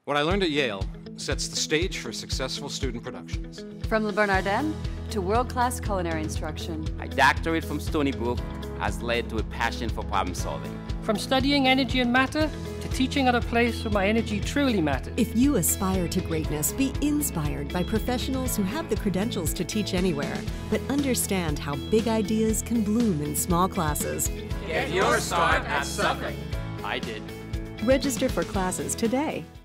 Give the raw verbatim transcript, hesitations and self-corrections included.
What I learned at Yale sets the stage for successful student productions. From Le Bernardin to world-class culinary instruction. My doctorate from Stony Brook has led to a passion for problem solving. From studying energy and matter to teaching at a place where my energy truly matters. If you aspire to greatness, be inspired by professionals who have the credentials to teach anywhere, but understand how big ideas can bloom in small classes. Get your start at Suffolk. I did. Register for classes today.